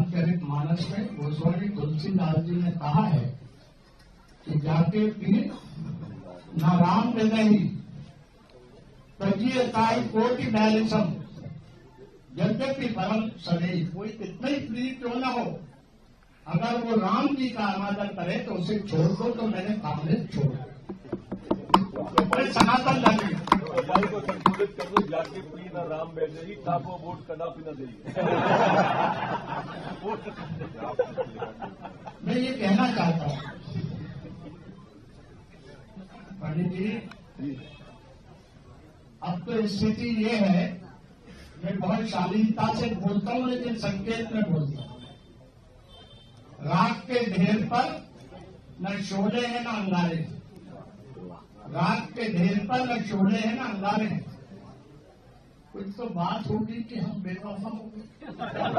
रामचरितमानस में गोस्वामी तुलसीदास जी ने कहा है कि जाके पीर न राम हृदय तजिए ताई कोटि बैलिसम, यद्यपि परम सदैव। कोई कितना ही प्रिय क्यों न हो, अगर वो राम जी का अनादर करे तो उसे छोड़ दो, तो मैंने कांग्रेस छोड़ सनातन लगे को संशोधित कर दो, जाके पी न राम बैठेगी, ताप वो वोट कदापि न देगी। मैं ये कहना चाहता हूँ पंडित जी, अब तो स्थिति ये है, मैं बहुत शालीनता से बोलता हूँ लेकिन संकेत में बोलता हूँ। राख के ढेर पर न शोले हैं न अंगारे हैं, राख के ढेर पर न शोले हैं न अंगारे हैं। कुछ तो बात होगी कि हम बेवफा हो गए,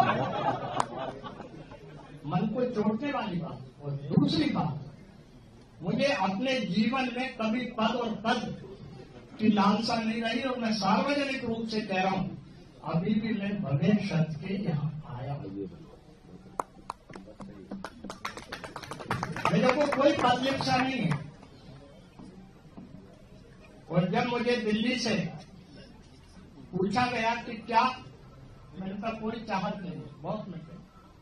मन को चोटने वाली बात। और दूसरी बात, मुझे अपने जीवन में कभी पद और पद की लालसा नहीं रही, और मैं सार्वजनिक रूप से कह रहा हूं, अभी भी मैं भविष्य के यहाँ आया हूं। मेरे को कोई पदलिप्सा नहीं है। और जब मुझे दिल्ली से पूछा गया कि क्या, मैंने कहा कोई चाहत नहीं, बहुत मिलते।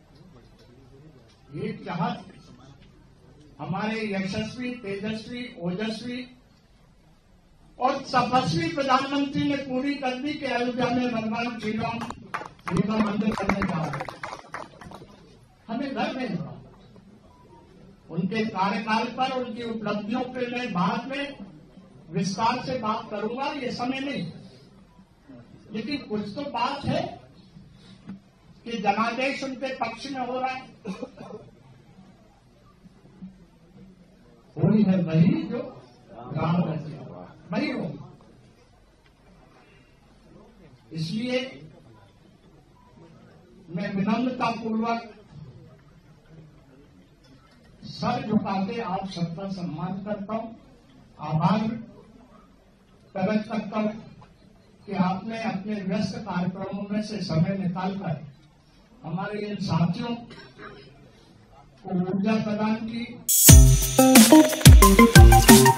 ये चाहत हमारे यशस्वी, तेजस्वी, ओजस्वी और तपस्वी प्रधानमंत्री ने पूरी कर दी कि अयोध्या में भगवान श्री राम जी का मंदिर करने जा रहे। हमें गर्व है उनके कार्यकाल पर, उनकी उपलब्धियों पे मैं बाद में विस्तार से बात करूंगा, ये समय नहीं। लेकिन कुछ तो बात है कि जनादेश उनके पक्ष में हो रहा है। वही है वही जो राम वही हो। इसलिए मैं विनम्रता पूर्वक सर झुका के आप सबका सम्मान करता हूं, आभार प्रकट करता हूं कि आपने अपने व्यस्त कार्यक्रमों में से समय निकालकर हमारे इन साथियों को ऊर्जा प्रदान की।